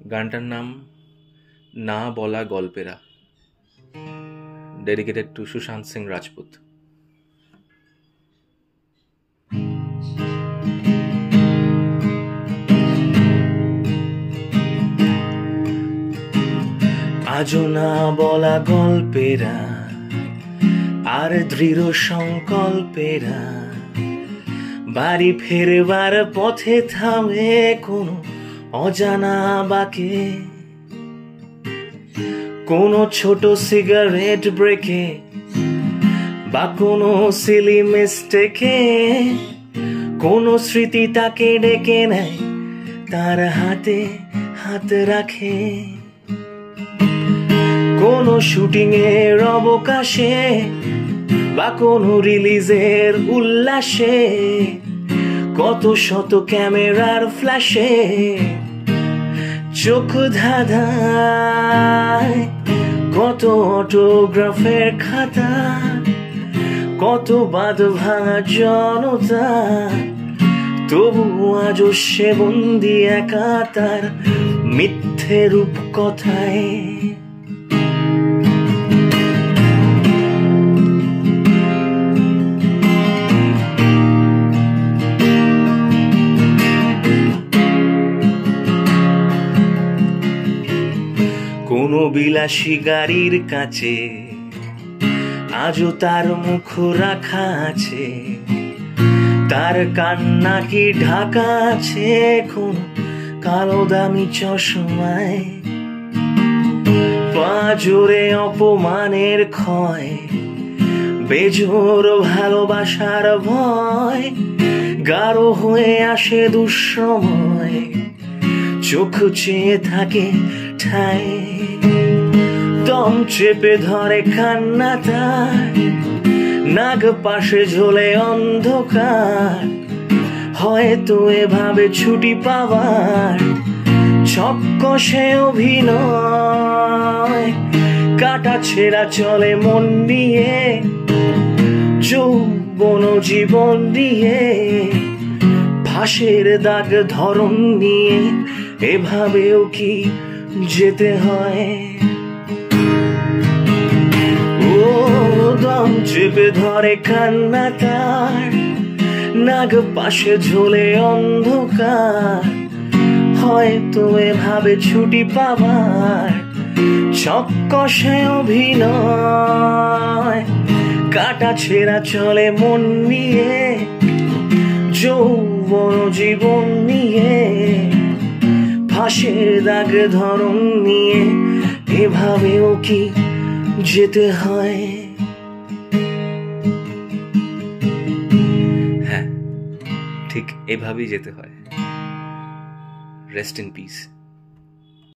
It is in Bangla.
গানটার নাম না বলা গল্পেরা, ডেডিকেটেড টু সুশান্ত সিং রাজপুত। আজও না বলা গল্পেরা আর দৃঢ় সংকল্পেরা বাড়ি ফেরবার পথে থামে কোনো অজানা বাকে, কোনো ছোট সিগারেট ব্রেকে বা কোনো সিলি মিস্টেকে কোনো স্মৃতি তাকে ডেকে নেয়, তার হাতে হাত রাখে। কোনো শুটিং এর অবকাশে বা কোনো রিলিজের উল্লাসে কত শত ক্যামেরার ফ্ল্যাশে চোখ ধাঁধায়, কত অটোগ্রাফের খাতা, কত বাঁধ ভাঙা জনতা, তবু আজও সে বন্দি একা তার মিথ্যে রূপ কথায়। কোনো বিলাসী গাড়ির কাছে আজও তার মুখ রাখা আছে, তার কান্না কি ঢাকা আছে কোন কালো দামি চশমায়। পা জোরে অপমানের ক্ষয়, বেজোর ভালোবাসার ভয়, গাঢ় হয়ে আসে দুঃসময়, চোখ চেয়ে থাকে ঠায়। দম চেপে ধরে কান্না তার, নাগ পাশে ঝোলে অন্ধকার, হয়তো এভাবে ছুটি পাওয়ার ছক্ক সে অভিনয়। কাটা ছেঁড়া চলে মন নিয়ে, যৌবন জীবন দিয়ে, ফাঁসের দাগ ধরন নিয়ে এভাবেও কি যেতে হয়? ও দম চেপে ধরে কান্না তার, নাগ পাশে ঝোলে অন্ধকার, হয়তো এভাবে ছুটি পাবার ছক্ক সে অভিনয়। কাটা ছেঁড়া চলে মন নিয়ে, যৌবন জীবন নিয়ে, ফাঁসের দাগ ধরন নিয়ে এভাবেও কি যেতে হয়? হ্যাঁ, ঠিক এভাবেই যেতে হয়। Rest in piece.